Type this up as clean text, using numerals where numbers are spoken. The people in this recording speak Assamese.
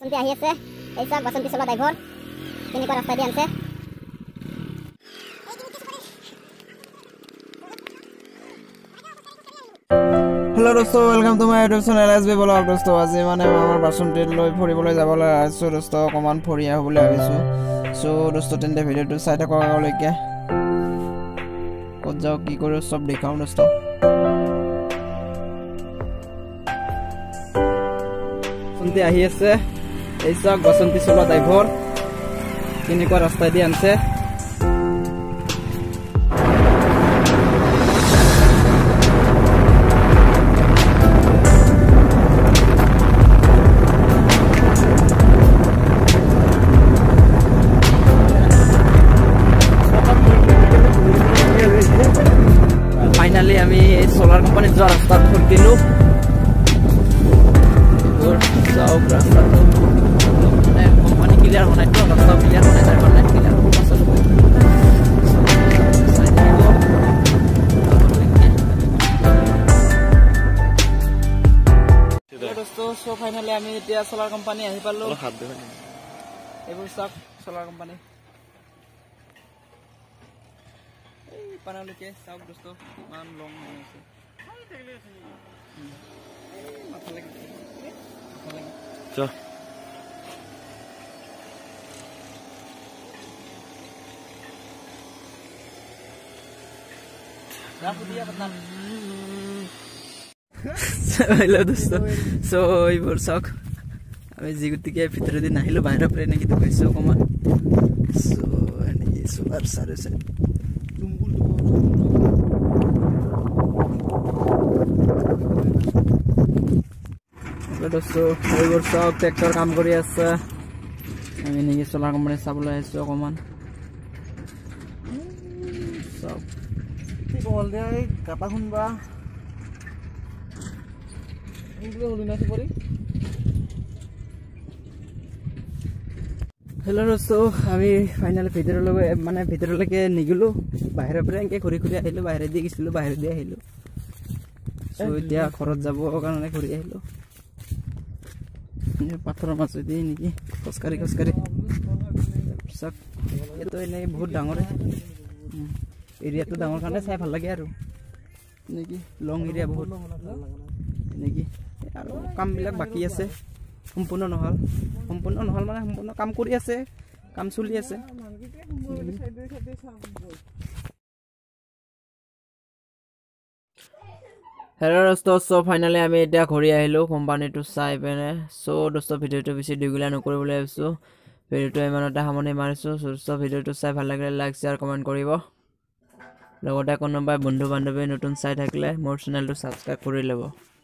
শুনতে আহি আছে এই চাক বাসন্তী চলা ড্রাইভার কেনেকুৱা ৰাস্তা দি আনছে हेलो दोस्तों welcome to my YouTube channel SB blog दोस्तों আজি মানে আমাৰ বাসন্তীত লৈ ফুৰিবলৈ যাবলৈ আছো दोस्तों অকমান ফুৰি আহিবলৈ ভাবিছো সো दोस्तों তেন্তে ভিডিওটো চাই থাকক আগলৈকে ক'ত যাও কি কৰো সব দেখাও दोस्तों শুনতে আহি আছে এই চাক বাসন্তী চলা ড্রাইভার কেনেকুৱা ৰাস্তা দি আনছে Finally, আমি solar company যাওয়ার রাস্তা ধরতিলো और যাও রাস্তা তো মানে কোম্পানি ক্লিয়ার বানাই তো রাস্তা ক্লিয়ার বানাই তার মানে ক্লিয়ার হবে আসলে दोस्तों सो फाइनली আমি এতিয়া solar company আহি পালো হাত দেখাই এইবোৰ সব solar company পানালৈকে চাওক दोस्तों ইমান লং হৈ আছে মাথা লাগি চ রাখো দিয়া বদনাম হ্যালো दोस्तों সো এইবোৰ চাওক আমি জিগুটিকে ভিতৰে দি নাহিলো বাহিৰৰ পৰা নেকি তো কৈছো অকমান সো এনে সোলাৰ সারে সাইড दोस्तों এইবোৰ সব ট্ৰেক্টৰ কাম কৰি আছে আমি নেকি সোলাৰ কোম্পানী চাবলৈ আহিছো অকমান সব কি বল দে কাটা শুনবা ইংলিশ হলি না পৰি हेलो दोस्तों আমি ফাইনালি ভিতৰলৈকে নিগিলো বাহিৰৰ পৰা এনেকৈ ঘূৰি ঘূৰি আহিলো বাহিৰে দি গৈছিলো বাহিৰে দি আহিলো সো এতিয়া ঘৰত যাব কাৰণে ঘূৰি আহিলো পাথৰৰ মাজেদি নেকি খোজকাঢ়ি সব এইটো এনে বহুত ডাঙৰ এৰিয়াটো ডাঙৰ কাৰণে চাই ভাল লাগে আৰু নেকি লং এৰিয়া বহুত নেকি আৰু কামবিলাক বাকী আছে সম্পূৰ্ণ নহল মানে সম্পূৰ্ণ কাম কৰি আছে কাম চলি আছে हेलो दोस्तों सो फाइनली আমি এতিয়া ঘূৰি আহিলো কোম্পানীটো চাই পেনে সো दोस्तों ভিডিওটো বেছি দীঘলীয়া নকৰিবলৈ ভাবিছো ভিডিওটো ইমানতে সামৰণি মাৰিছো সো ভিডিওটো চাই ভাল লাগিলে লাইক শেয়াৰ কমেন্ট কৰিব লগতে কোনোবা বন্ধু বান্ধৱী নতুন চাই থাকিলে মোৰ চেনেলটো সাবস্ক্ৰাইব কৰি ল'ব